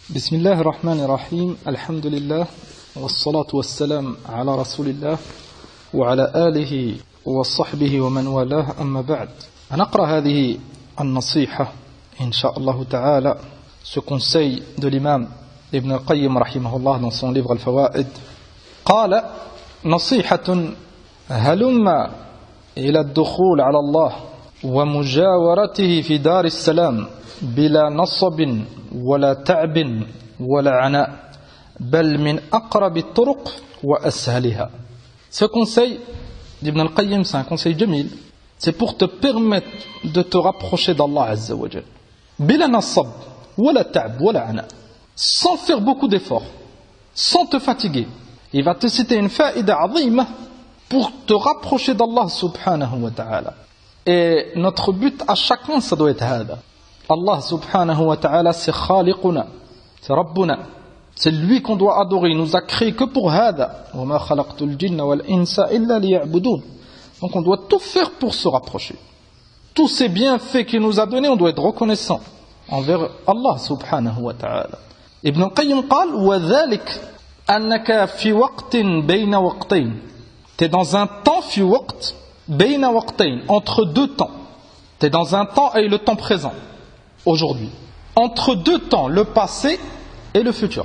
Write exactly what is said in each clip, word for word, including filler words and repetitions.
بسم الله الرحمن الرحيم الحمد لله والصلاة والسلام على رسول الله وعلى آله وصحبه ومن والاه أما بعد نقرأ هذه النصيحة إن شاء الله تعالى ce conseil de l'imam Ibn al-Qayyim رحمه الله dans son livre الفوائد قال نصيحة هلم إلى الدخول على الله ومجاورته في دار السلام بلا نصب ولا تعب ولا عناء بل من أقرب الطرق وأسهلها. Ce conseil d'Ibn al-Qayyim, c'est un conseil jamil, c'est pour te permettre de te rapprocher d'Allah Azza wa Jal. Bila nasab, wala ta'b, wala ana. Sans faire beaucoup d'efforts, sans te fatiguer. Il va te citer une faïda azima pour te rapprocher d'Allah subhanahu wa ta'ala. Et notre but à chacun, ça doit être hada. Allah subhanahu wa ta'ala, c'est khaliquna, c'est rabbuna. C'est lui qu'on doit adorer. Il nous a créé que pour hada. Wa ma khalaqtul jinna wal insa illa liya'budun. Donc on doit tout faire pour se rapprocher. Tous ces bienfaits qu'il nous a donnés, on doit être reconnaissant envers Allah subhanahu wa ta'ala. Ibn al-Qayyim قال وذلك أنك في وقت بين وقتين. T'es dans un temps في وقت بين وقتين, entre deux temps. T'es dans un temps et le temps présent. Aujourd'hui, entre deux temps, le passé et le futur.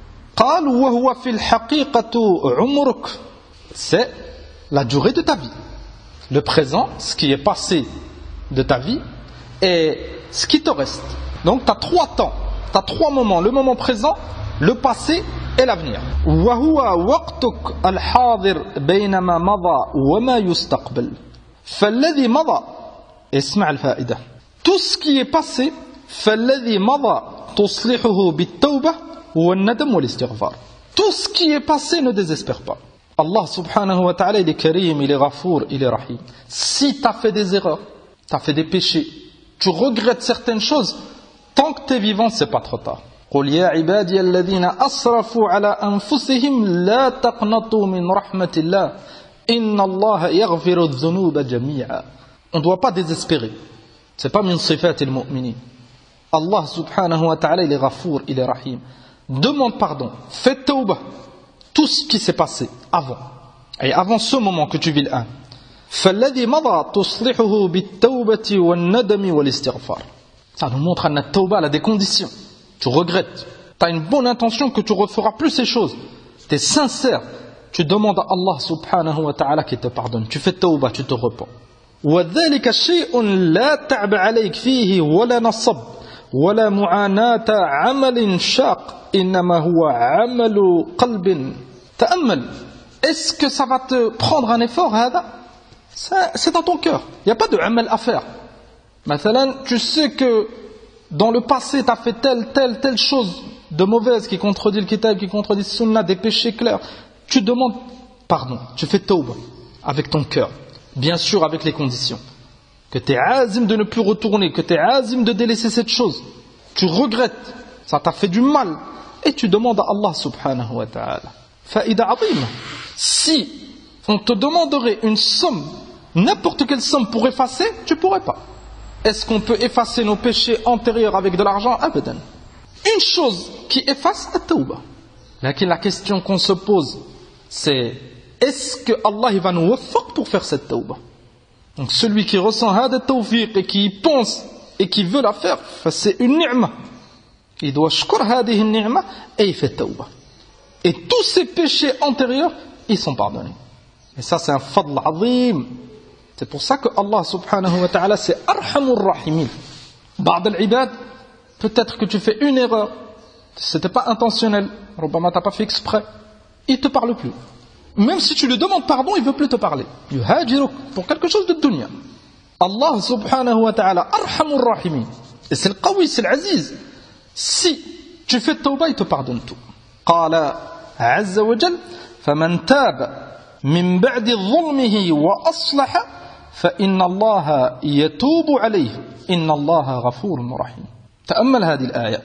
قال وهو في الحقيقة عمرك, c'est la durée de ta vie. Le présent, ce qui est passé de ta vie, et ce qui te reste. Donc tu as trois temps, tu as trois moments, le moment présent, le passé et l'avenir. وهو وقتك الحاضر بينما مضى وما يستقبل. فالذي مضى, اسمع الفائدة. Tout ce qui est passé, فالذي مضى تصلحه بالتوبة والندم والاستغفار. Tout ce qui est passé, ne désespère pas. Allah subhanahu wa ta'ala, il est karim, il est ghafour, il est rahim. Si tu as fait des erreurs, tu as fait des péchés, tu regrettes certaines choses, tant que tu es vivant, c'est pas trop tard. قل يا عبادي الذين أسرفوا على أنفسهم لا تقنطوا من رحمة الله إن الله يغفر الذنوب جميعا. On ne doit pas désespérer. C'est pas min sifat al-mu'minin. Allah subhanahu wa ta'ala, il est ghafour, il est rahim. Demande pardon, fais tawbah, tout ce qui s'est passé avant, et avant ce moment que tu vis là. فالذي مضى تصلحه بالتوبة والندم والاستغفار. Ça nous montre que la tawbah a des conditions. Tu regrettes, tu as une bonne intention que tu ne referas plus ces choses. Tu es sincère, tu demandes à Allah subhanahu wa ta'ala qui te pardonne. Tu fais tawbah, tu te repens. وذلك شيء لا تعب عليك فيه ولا نصب ولا معاناة عمل شاق إنما هو عمل قلب تأمل. Est-ce que ça va te prendre un effort هذا? C'est dans ton cœur. Il n'y a pas de amal à faire. مثلا, tu sais que dans le passé tu as fait telle, telle, telle chose de mauvaise qui contredit le kitab, qui contredit le sunnah, des péchés clairs. Tu demandes pardon, tu fais tawbah avec ton cœur. Bien sûr avec les conditions. Que tu es azim de ne plus retourner, que tu es azim de délaisser cette chose. Tu regrettes, ça t'a fait du mal. Et tu demandes à Allah subhanahu wa ta'ala. Faïda azim. Si on te demanderait une somme, n'importe quelle somme pour effacer, tu ne pourrais pas. Est-ce qu'on peut effacer nos péchés antérieurs avec de l'argent? Abadan. Une chose qui efface la tawbah. La question qu'on se pose, c'est est-ce que Allah il va nous waffaq pour faire cette tawbah? Donc celui qui ressent hada tawfiq et qui y pense et qui veut la faire, c'est une ni'ma. Il doit shkur hadihi ni'ma et il fait tawbah. Et tous ses péchés antérieurs, ils sont pardonnés. Et ça c'est un fadl azim. C'est pour ça que Allah subhanahu wa ta'ala c'est arhamur rahimin. Ba'd al-ibad, peut-être que tu fais une erreur, c'était pas intentionnel, ربما t'as pas fait exprès, il te parle plus. Même si tu lui demandes pardon, il ne veut plus te parler. Yuhajiruk, pour quelque chose de dunya. Allah subhanahu wa ta'ala, arhamur rahimin. Et c'est le qawi, c'est l'aziz. Si tu fais tawbah, il te pardonne tout. Qala azza wa jal, faman taba min ba'di dhulmihi wa aslaha, fa inna Allah yatubu alayhi. Inna Allah ghafurun rahim. تأمل هذه الآية.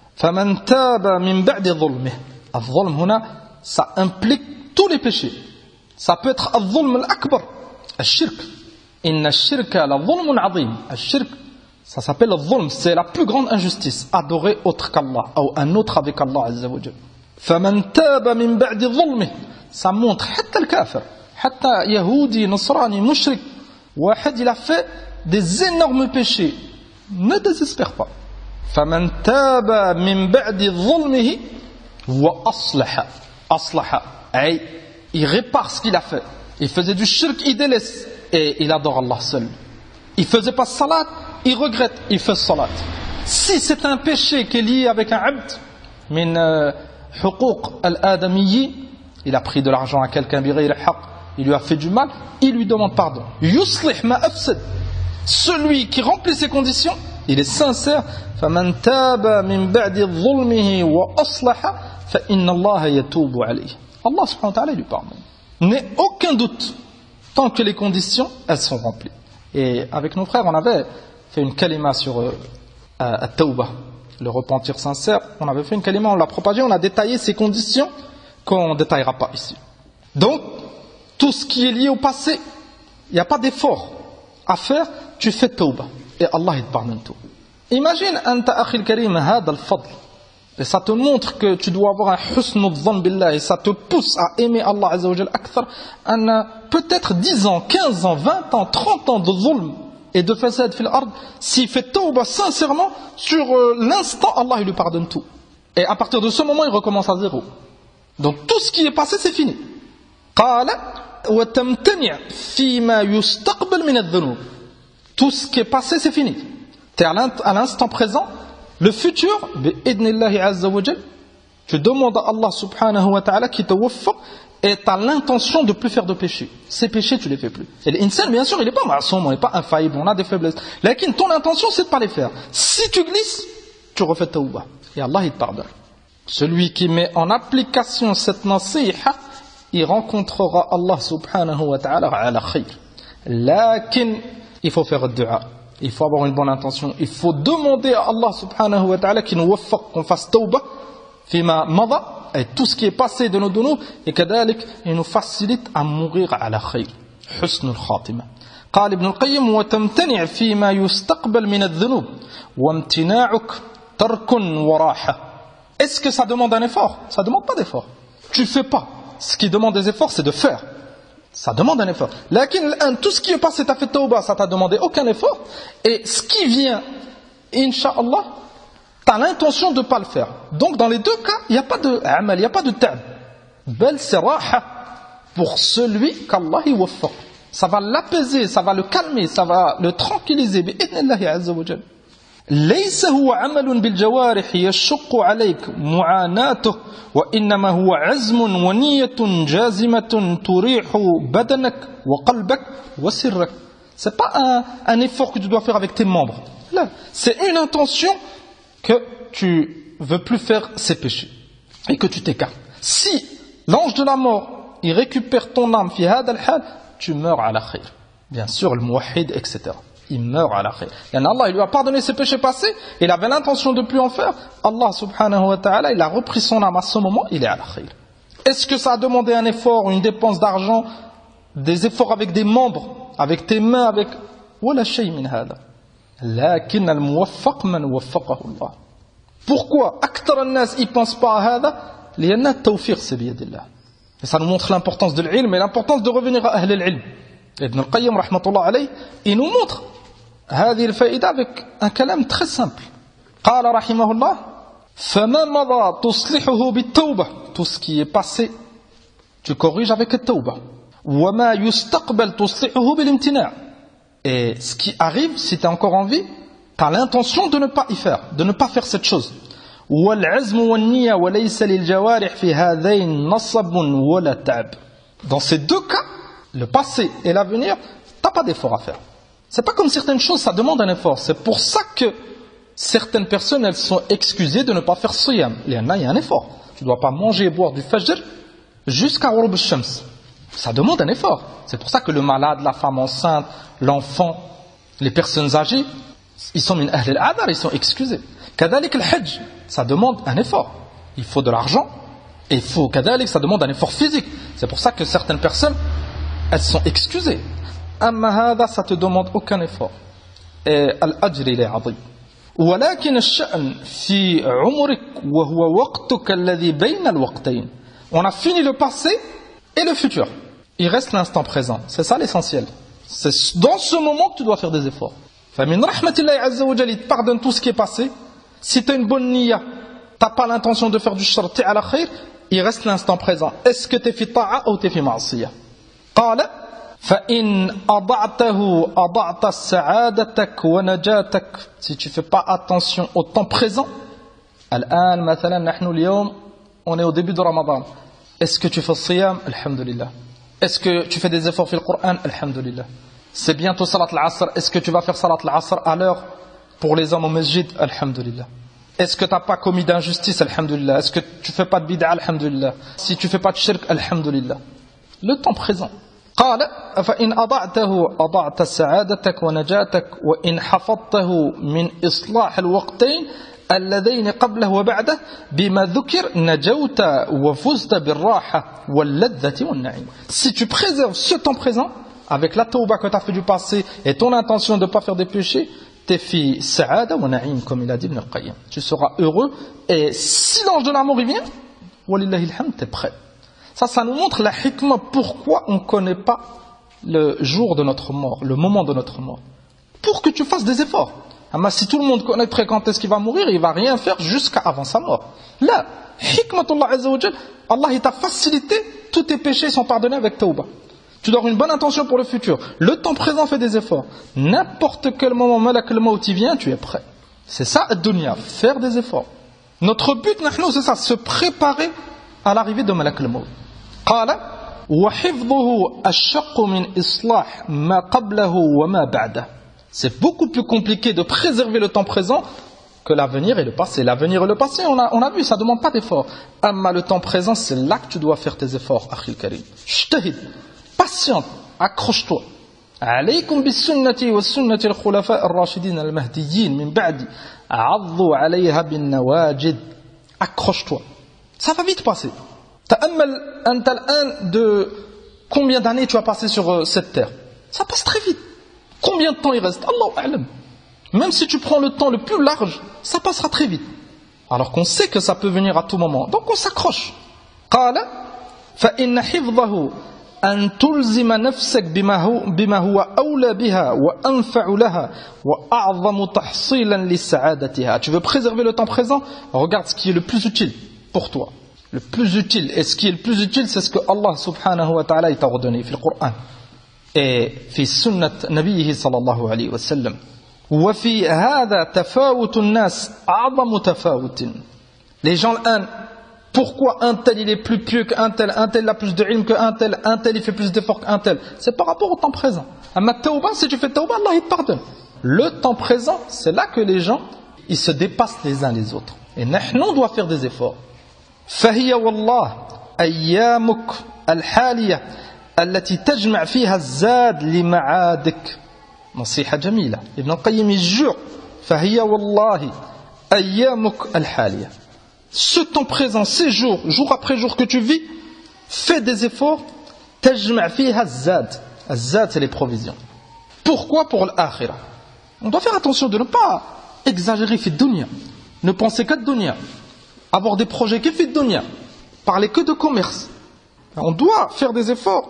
فمن تاب من بعد ظلمه. الظلم هنا, ça implique tous les péchés. Ça peut être al-dhulm al-akbar, al-shirk. Inna al-shirka la dhulmun azim. Al-shirk, Ça s'appelle le dhulm, c'est la plus grande injustice, adorer autre qu'Allah, ou un autre avec Allah Azza wa Jal. فَمَنْ تَابَ مِنْ بَعْدِ ظُلْمِهِ. Ça montre, حتى الكافر, حتى يهودي, نصراني, mushrik, واحد, il a fait des énormes péchés. Ne désespère pas. فَمَنْ تَابَ مِنْ بَعْدِ ظُلْمِهِ وَأَصْلَحَ. أصلح, أي, il répare ce qu'il a fait. Il faisait du shirk, il délaisse, et il adore Allah seul. Il faisait pas salat, il regrette, il fait salat. Si c'est un péché qui est lié avec un abd, min huquq al-adamiyyi, il a pris de l'argent à quelqu'un, il lui a fait du mal, il lui demande pardon. Yuslih ma afsad. Celui qui remplit ces conditions, il est sincère. فَمَنْ تَابَ مِنْ بَعْدِ ظُلْمِهِ وَأَصْلَحَ فَإِنَّ اللَّهَ يَتُوبُ عَلَيْهِ. Allah subhanahu wa ta'ala lui pardonne. N'est aucun doute, tant que les conditions, elles sont remplies. Et avec nos frères, on avait fait une kalima sur euh, at-tawbah, le repentir sincère. On avait fait une kalima, on l'a propagé, on a détaillé ces conditions qu'on ne détaillera pas ici. Donc, tout ce qui est lié au passé, il n'y a pas d'effort à faire, tu fais tawbah. Et Allah, il te pardonne tout. Imagine, anta akhil karim, hada al-fadl. Et ça te montre que tu dois avoir un husn dhann billah, et ça te pousse à aimer Allah Azza wa Jal akthar, peut-être dix ans, quinze ans, vingt ans, trente ans de zulm et de fasad fil ard. S'il fait tawbah sincèrement, sur euh, l'instant, Allah il lui pardonne tout. Et à partir de ce moment, il recommence à zéro. Donc tout ce qui est passé, c'est fini. قال وتمتنع فيما يستقبل من الذنوب. Tout ce qui est passé, c'est fini. Tu es à l'instant présent. Le futur, bi'idnillahi azza wa jal, tu demandes à Allah subhanahu wa ta'ala qui te waffaq et tu as l'intention de ne plus faire de péché. Ces péchés, tu ne les fais plus. Et l'insan, bien sûr, il n'est pas ma'soum, on n'est pas infaillible, on a des faiblesses. Lakin, ton intention, c'est de ne pas les faire. Si tu glisses, tu refais tawbah. Et Allah, il te pardonne. Celui qui met en application cette nasiha, il rencontrera Allah subhanahu wa ta'ala ala khayr. Lakin, il faut faire le dua. Il faut avoir une bonne intention. Il faut demander à Allah subhanahu wa ta'ala qu'il nous waffaq, qu'on fasse tawbah, fima mada, et tout ce qui est passé de nos données, et kadalik, il nous facilite à mourir à la khayr. Husn al-khatima. قال ابن القيم وتمتنع فيما يستقبل من الذنوب وامتناعك ترك وراحة. Est-ce que ça demande un effort? Ça ne demande pas d'effort. Tu ne fais pas. Ce qui demande des efforts, c'est de faire. Ça demande un effort. Lakin, tout ce qui est passé, t'as fait tawbah, ça t'a demandé aucun effort. Et ce qui vient, incha'Allah, t'as l'intention de ne pas le faire. Donc, dans les deux cas, il n'y a pas de amal, il n'y a pas de ta'b. Bel c'est raha pour celui qu'Allah y waffaq. Ça va l'apaiser, ça va le calmer, ça va le tranquilliser. Bi'idnillahi azza wa jal. ليس هو عمل بالجوارح يشق عليك معاناته وإنما هو عزم ونية جازمة تريح بدنك وقلبك وسرك. C'est pas un, un effort que tu dois faire avec tes membres. Là, c'est une intention que tu veux plus faire ces péchés et que tu t'écartes. Si l'ange de la mort il récupère ton âme fi hada al-hal, tu meurs à la khayr. Bien sûr, le muwahhid, et cetera. Il meurt à la khayr. Et Allah, il lui a pardonné ses péchés passés, il avait l'intention de ne plus en faire. Allah subhanahu wa ta'ala, il a repris son âme à ce moment, il est à la khayr. Est-ce que ça a demandé un effort, une dépense d'argent, des efforts avec des membres, avec tes mains, avec... Wala shay min hada. Lakin al-muwaffaq man waffaqahu Allah. Pourquoi aktar an-nas ils pensent pas à hada? Lianna at-tawfiq c'est biyadillah. Et ça nous montre l'importance de l'ilm et l'importance de revenir à ahl al-ilm. Ibn al-Qayyim rahmatullah alayh, il nous montre هذه الفائدة avec un كلام très simple. قال رحمه الله فما مضى تصلحه بالتوبة. Tout ce qui est passé, tu corriges avec la tawbah. وما يستقبل تصلحه بالامتناع. Et ce qui arrive, si tu es encore en vie, tu as l'intention de ne pas y faire, de ne pas faire cette chose. والعزم والنية وليس للجوارح في هذين نصب ولا تعب. Dans ces deux cas, le passé et l'avenir, tu n'as pas d'effort à faire. C'est pas comme certaines choses, ça demande un effort. C'est pour ça que certaines personnes, elles sont excusées de ne pas faire siyam. Il y en a, il y a un effort. Tu ne dois pas manger et boire du fajr jusqu'à ghurub al-shams. Ça demande un effort. C'est pour ça que le malade, la femme enceinte, l'enfant, les personnes âgées, ils sont min ahl al-adar, ils sont excusés. Kadalik al-hajj, ça demande un effort. Il faut de l'argent et il faut kadalik, ça demande un effort physique. C'est pour ça que certaines personnes, elles sont excusées. Amma hada, ça te demande aucun effort. الأجر لعظيم. ولكن الشأن في عمرك وهو وقتك الذي بين الوقتين. On a fini le passé et le futur. Il reste l'instant présent. C'est ça l'essentiel. C'est dans ce moment que tu dois faire des efforts. فمن رحمة الله عز وجل, il te pardonne tout ce qui est passé. Si tu as une bonne niya, tu n'as pas l'intention de faire du shar, tu es à la khayr, il reste l'instant présent. Est-ce que tu es fi ta'a ou tu es fi ma'asiyah? قال فإن أضعته أضعت سعادتك ونجاتك. Si tu ne fais pas attention au temps présent, الآن مثلا نحن اليوم on est au début de Ramadan. Est-ce que tu fais siyam? Alhamdulillah. Est-ce que tu fais des efforts sur le Coran? Alhamdulillah. C'est bientôt Salat al-Asr. Est-ce que tu vas faire Salat al-Asr à l'heure pour les hommes au masjid? Alhamdulillah. Est-ce que tu n'as pas commis d'injustice? Alhamdulillah. Est-ce que tu ne fais pas de bid'a? Alhamdulillah. Si tu ne fais pas de shirk? Alhamdulillah. Le temps présent. قال فإن أضعته أضعت سعادتك ونجاتك وإن حفظته من إصلاح الوقتين اللذين قبله وبعده بما ذكر نجوت وفزت بالراحة واللذة والنعيم. Si tu préserves ce temps présent avec la tauba que tu as fait du passé et ton intention de ne pas faire des péchés, t'es fi sa'ada wa na'im, comme il a dit Ibn al-Qayyim. Tu seras heureux et si l'ange de l'amour il vient, walillahi alhamd, t'es prêt. Ça, ça nous montre la hikmah, pourquoi on ne connaît pas le jour de notre mort, le moment de notre mort. Pour que tu fasses des efforts. Mais si tout le monde connaîtrait quand est-ce qu'il va mourir, il ne va rien faire jusqu'à avant sa mort. Là, hikmatullah azza wa jal, Allah il t'a facilité, tous tes péchés sont pardonnés avec tauba. Tu dois avoir une bonne intention pour le futur. Le temps présent fait des efforts. N'importe quel moment, malak al-maut, il vient, tu es prêt. C'est ça, ad-dunya, faire des efforts. Notre but, c'est ça, se préparer à l'arrivée de malak al-maut. قال وحفظه أشق من إصلاح ما قبله وما بعده. C'est beaucoup plus compliqué de préserver le temps présent que l'avenir et le passé. L'avenir et le passé, on a, on a vu, ça ne demande pas d'effort. Amma le temps présent, c'est là que tu dois faire tes efforts, akhil karim. Ijtahid, patiente, accroche-toi. عليكم بالسنة والسنة الخلفاء الراشدين المهديين من بعد عضوا عليها بالنواجذ. Accroche-toi. Ça va vite passer. تأمل أنت الآن de combien d'années tu as passé sur cette terre. Ça passe très vite. Combien de temps il reste? Allahu a'lam. Même si tu prends le temps le plus large, ça passera très vite. Alors qu'on sait que ça peut venir à tout moment. Donc on s'accroche. قال فإن حفظه أن تلزم نفسك بما هو بما هو أولى بها وأنفع لها وأعظم تحصيلا لسعادتها. Tu veux préserver le temps présent? Regarde ce qui est le plus utile pour toi. Le plus utile, et ce qui est le plus utile, c'est ce que Allah subhanahu wa ta'ala t'a ordonné dans le Coran et في سنة نبيه صلى الله عليه وسلم. وفي هذا تفاوت الناس أعظم تفاوت. Les gens un, pourquoi un tel il est plus pieux qu'un tel, un tel a plus de ilm qu'un tel, un tel il fait plus d'efforts qu'un tel? C'est par rapport au temps présent. Amma tawba, si tu fais tawba, Allah il te pardonne. Le temps présent, c'est là que les gens ils se dépassent les uns les autres. Et nous on doit faire des efforts. فهي والله أيامك الحالية التي تجمع فيها الزاد لمعادك. نصيحة جميلة. ابن القيم الجوع. فهي والله أيامك الحالية. Ce temps présent, ces jours, jour après jour que tu vis, fais des efforts. تجمع فيها الزاد. الزاد c'est les provisions. Pourquoi? Pour l'akhirah. On doit faire attention de ne pas exagérer fi dunya. Ne penser qu'à dunya. Avoir des projets qui fait de dunya, parler que de commerce. On doit faire des efforts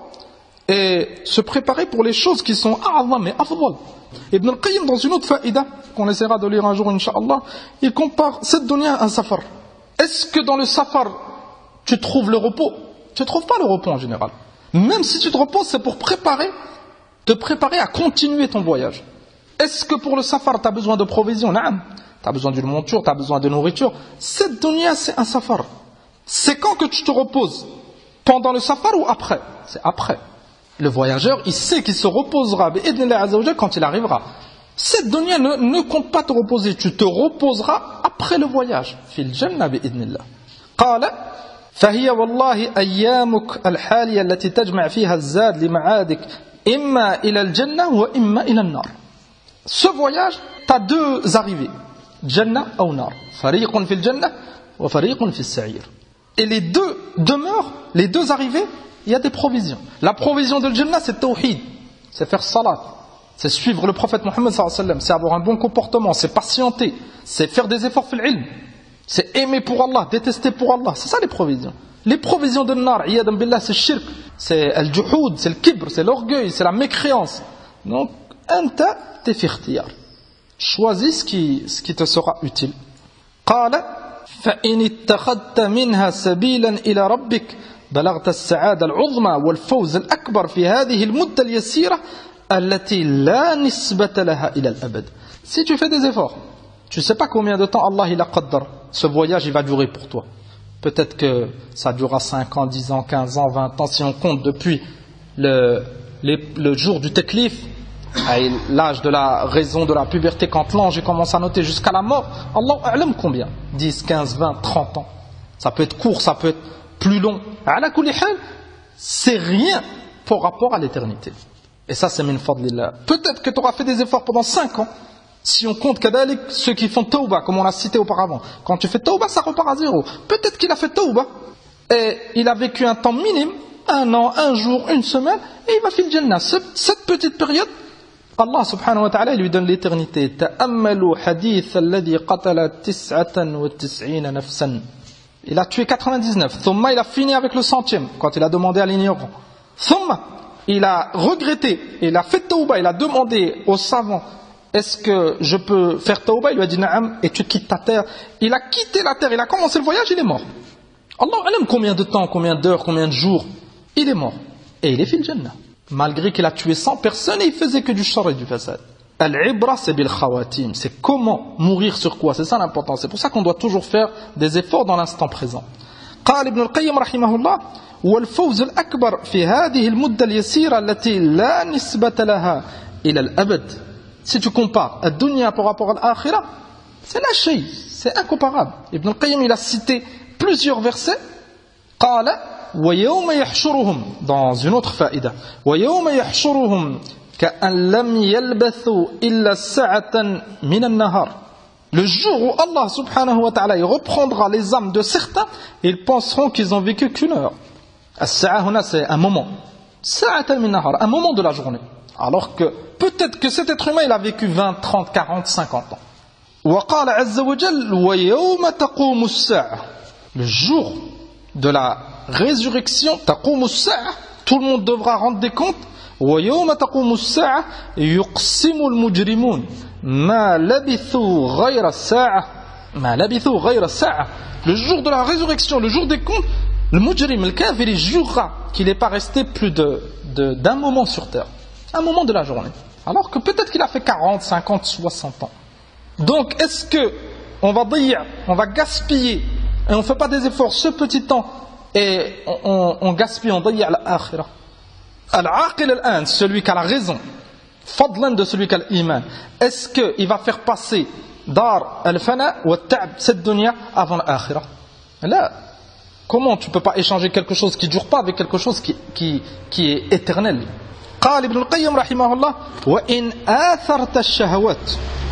et se préparer pour les choses qui sont a'zam et afdal. Ibn al-Qayyim, dans une autre faïda qu'on essaiera de lire un jour incha'Allah, il compare cette dunya à un safar. Est-ce que dans le safar tu trouves le repos? Tu ne trouves pas le repos en général. Même si tu te reposes, c'est pour préparer te préparer à continuer ton voyage. Est-ce que pour le safar tu as besoin de provisions? Naam. Tu as besoin d'une monture, tu as besoin de nourriture. Cette dunya, c'est un safar. C'est quand que tu te reposes? Pendant le safar ou après? C'est après. Le voyageur, il sait qu'il se reposera quand il arrivera. Cette dunya ne, ne compte pas te reposer. Tu te reposeras après le voyage. Fil jannah bi'idnillah. قال فهي والله أيامك الحالية التي تجمع فيها الزاد لمعادك إما إلى الجنة وإما إلى النار. Ce voyage, tu as deux arrivées. Jannah ou nar. Fariqun fil jannah wa fariqun fil sa'ir. Et les deux demeures, les deux arrivées, il y a des provisions. La provision de Jannah, c'est tawhid, c'est faire salat, c'est suivre le prophète Mohammed sallallahu alayhi wa sallam, c'est avoir un bon comportement, c'est patienter, c'est faire des efforts fil ilm, c'est aimer pour Allah, détester pour Allah. C'est ça les provisions. Les provisions de nar, iyadan billah, c'est shirk, c'est al-juhoud, c'est le kibr, c'est l'orgueil, c'est la mécréance. Donc, anta t'es fi ikhtiyar. Choisis ce qui, ce qui te sera utile. قال فإن اتخذت منها سبيلا إلى ربك بلغت السعادة العظمى والفوز الأكبر في هذه المدة اليسيرة التي لا نسبة لها إلى الأبد. Si tu fais des efforts, tu ne sais pas combien de temps Allah il a qaddar, ce voyage il va durer pour toi. Peut-être que ça durera cinq ans, dix ans, quinze ans, vingt ans, si on compte depuis le, les, le jour du teklif, l'âge de la raison de la puberté, quand l'ange commence à noter jusqu'à la mort. Allah a'lam combien, dix, quinze, vingt, trente ans. Ça peut être court, ça peut être plus long. Ala kulli hal, c'est rien par rapport à l'éternité. Et ça c'est min fadlillah. Peut-être que tu auras fait des efforts pendant cinq ans. Si on compte kadalik, ceux qui font tawbah, comme on l'a cité auparavant, quand tu fais tawbah, ça repart à zéro. Peut-être qu'il a fait tawbah et il a vécu un temps minime, un an, un jour, une semaine, et il va faire le jannah. Cette petite période, Allah subhanahu wa ta'ala lui donne l'éternité. Ta'ammalu hadith alladhi qatala tis'atan wa tis'ina nafsan. Il a tué quatre-vingt-dix-neuf. Thumma, il a fini avec le centième, quand il a demandé à l'ignorant. Thumma, il a regretté, il a fait tawbah, il a demandé aux savants, est-ce que je peux faire tawbah? Il lui a dit na'am, et tu quittes ta terre. Il a quitté la terre, il a commencé le voyage, il est mort. Allah alam combien de temps, combien d'heures, combien de jours. Il est mort. Et il est fil jannah. Malgré qu'il a tué cent personnes et il faisait que du shar et du fasad. Al-ibra c'est bil khawatim. C'est comment mourir sur quoi. C'est ça l'important. C'est pour ça qu'on doit toujours faire des efforts dans l'instant présent. قال ابن القيم رحمه الله والفوز الأكبر في هذه المدة اليسيرة التي لا نسبة لها إلى الأبد. Si tu compares la dunya par rapport à l'akhirah, c'est la shay, c'est incomparable. Ibn al-Qayyim il a cité plusieurs versets. قال ويوم يحشرهم, dans une autre faïda, ويوم يحشرهم كأن لم يلبثوا إلا ساعة من النهار. Le jour où Allah subhanahu wa ta'ala il reprendra les âmes de certains, ils penseront qu'ils ont vécu qu'une heure. As-sa'a huna, c'est un moment. Sa'atan min nahar, un moment de la journée. Alors que peut-être que cet être humain il a vécu vingt, trente, quarante, cinquante ans. وقال عز وجل ويوم تقوم الساعة. Le jour de la résurrection, تقوم الساعة, tout le monde devra rendre des comptes. ويوم تقوم الساعة يقسم المجرمون ما لبثوا غير الساعة ما لبثوا غير الساعة. Le jour de la résurrection, le jour des comptes, le mujrim, le kafir, il jurera qu'il n'est pas resté plus de, de, d'un moment sur terre. Un moment de la journée. Alors que peut-être qu'il a fait quarante, cinquante, soixante ans. Donc est-ce que on va dire, on va gaspiller et on ne fait pas des efforts ce petit temps et on, on, on gaspille, on dit al-akhirah. Al-aqil al-an, celui qui a la raison, fadlan de celui qui a l'iman, est-ce qu'il va faire passer dar al-fana wa ta'b, cette dunya, avant l'akhirah? Là, comment tu ne peux pas échanger quelque chose qui ne dure pas avec quelque chose qui, qui, qui est éternel? قال ابن القيم رحمه الله وإن آثرت الشهوات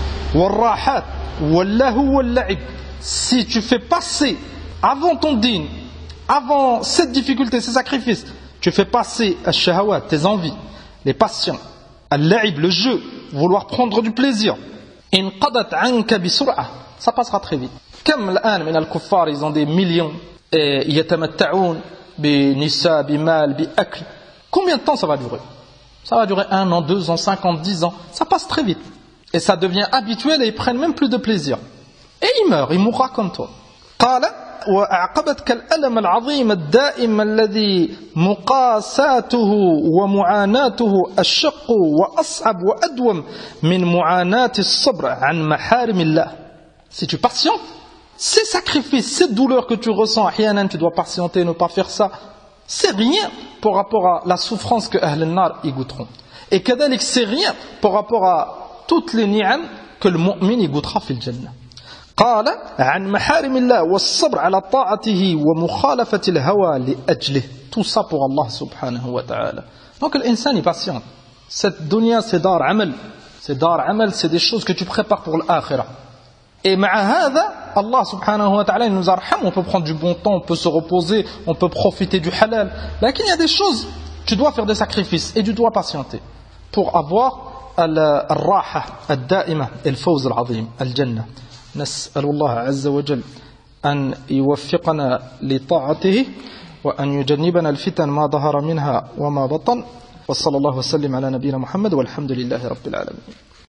والراحات واللهو واللعب. Si tu fais passer avant ton dîn, avant cette difficulté, ces sacrifices, tu fais passer al-shahawat, tes envies, les passions, al-la'ib, le jeu, vouloir prendre du plaisir, inqadat anka bisur'a, ça passera très vite. Comme l'an min al-kuffar, ils ont des millions et yatamatta'un bi nisa, bi mal, bi akl. Combien de temps ça va durer? Ça va durer un an, deux ans, cinq ans, dix ans. Ça passe très vite. Et ça devient habituel et ils prennent même plus de plaisir. Et il meurt, il mourra comme toi. قال وأعقبتك الألم العظيم الدائم الذي مقاساته ومعاناته أشق وأصعب وأدوم من معاناة الصبر عن محارم الله. Si tu patientes, ces sacrifices, ces douleurs que tu ressens, ahyanan, tu dois patienter, ne pas faire ça, c'est rien par rapport à la souffrance que Ahl al-Nar y goûteront. Et kadalik, c'est rien par rapport à toutes les ni'am que le mu'min y goûtera fil jannah. قال عن محارم الله والصبر على طاعته ومخالفة الهوى لأجله. Tout ça pour Allah subhanahu wa ta'ala. Donc l'insan est patient. Cette dunya c'est dar amal. C'est dar amal, c'est des choses que tu prépares pour l'akhirah. Et مع هذا Allah subhanahu wa ta'ala il nous arham, on peut prendre du bon temps, on peut se reposer, on peut profiter du halal. Mais il y a des choses, tu dois faire des sacrifices et tu dois patienter pour avoir الراحة الدائمة، الفوز العظيم، الجنة. نسأل الله عز وجل أن يوفقنا لطاعته وأن يجنبنا الفتن ما ظهر منها وما بطن. وصلى الله وسلم على نبينا محمد والحمد لله رب العالمين.